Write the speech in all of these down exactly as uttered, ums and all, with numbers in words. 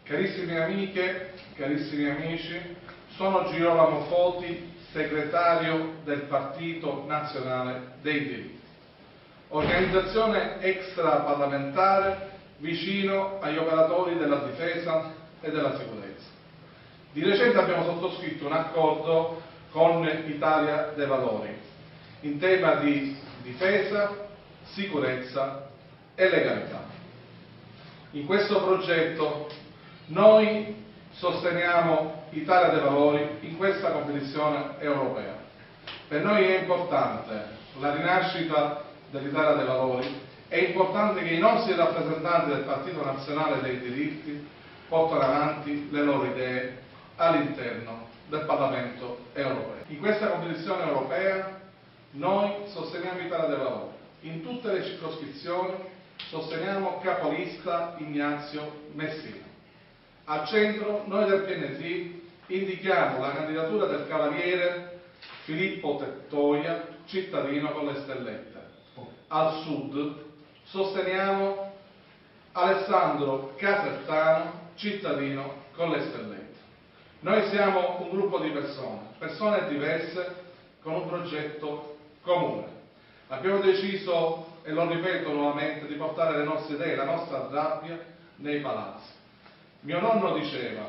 Carissime amiche, carissimi amici, sono Girolamo Foti, segretario del Partito Nazionale dei Diritti, organizzazione extraparlamentare vicino agli operatori della difesa e della sicurezza. Di recente abbiamo sottoscritto un accordo con Italia dei Valori in tema di difesa, sicurezza e legalità. In questo progetto noi sosteniamo Italia dei Valori in questa competizione europea. Per noi è importante la rinascita dell'Italia dei Valori, è importante che i nostri rappresentanti del Partito Nazionale dei Diritti portano avanti le loro idee all'interno del Parlamento europeo. In questa competizione europea noi sosteniamo Italia dei Valori. In tutte le circoscrizioni sosteniamo capolista Ignazio Messina. Al centro noi del P N T indichiamo la candidatura del cavaliere Filippo Tettoia, cittadino con le stellette. Al sud sosteniamo Alessandro Casertano, cittadino con le stellette. Noi siamo un gruppo di persone, persone diverse con un progetto comune. Abbiamo deciso, e lo ripeto nuovamente, di portare le nostre idee, la nostra rabbia nei palazzi. Mio nonno diceva: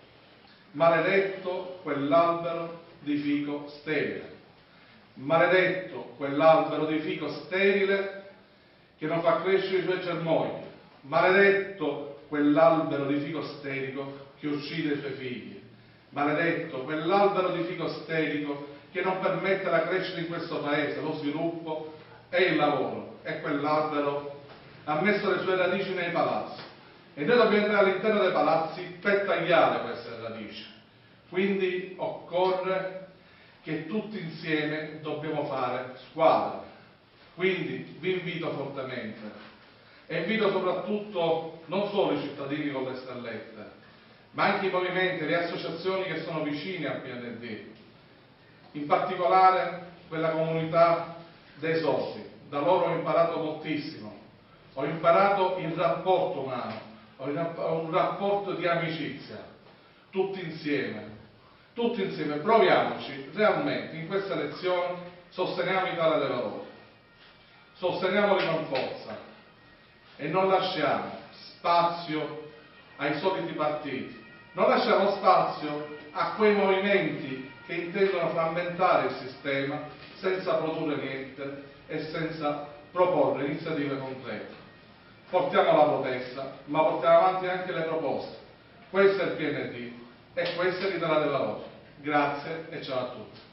maledetto quell'albero di fico sterile, maledetto quell'albero di fico sterile che non fa crescere i suoi germogli, maledetto quell'albero di fico sterico che uccide i suoi figli, maledetto quell'albero di fico sterico che non permette la crescita in questo paese, lo sviluppo e il lavoro. E quell'albero ha messo le sue radici nei palazzi. E noi dobbiamo entrare all'interno dei palazzi per tagliare queste radici. Quindi occorre che tutti insieme dobbiamo fare squadra. Quindi vi invito fortemente e invito soprattutto non solo i cittadini con le stellette, ma anche i movimenti, le associazioni che sono vicine al P N D, in particolare quella comunità dei sordi. Da loro ho imparato moltissimo, ho imparato il rapporto umano, un rapporto di amicizia, tutti insieme, tutti insieme, proviamoci realmente in questa elezione, sosteniamo Italia dei Valori, sosteniamoli con forza e non lasciamo spazio ai soliti partiti, non lasciamo spazio a quei movimenti che intendono frammentare il sistema senza produrre niente e senza proporre iniziative concrete. Portiamo la protesta, ma portiamo avanti anche le proposte. Questo è il P N D e questa è l'Italia dei Valori. Grazie e ciao a tutti.